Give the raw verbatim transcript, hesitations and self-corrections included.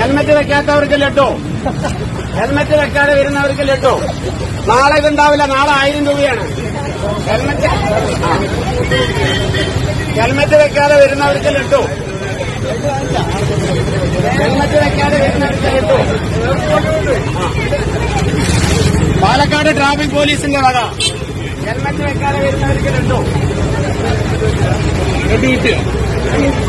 Helmet വെക്കാത്തവർക്ക് laddu, helmet വെക്കാതെ വരുന്നവർക്ക് ലഡ്ഡു. നാളെ ഇതുണ്ടാവില്ല, നാളെ ആയിരം രൂപയാണ് ഹെൽമറ്റ്. ഹെൽമറ്റ് വെക്കാതെ വരുന്നവർക്ക് ലഡ്ഡു, ഹെൽമറ്റ് വെക്കാതെ വരുന്നവർക്ക് ലഡ്ഡു. പാലക്കാട് ട്രാഫിക് പോലീസിന്റെ വക ഹെൽമറ്റ് വെക്കാതെ വരുന്നവർക്ക് ലഡ്ഡു. ലഡ്ഡു കിട്ടിയോ?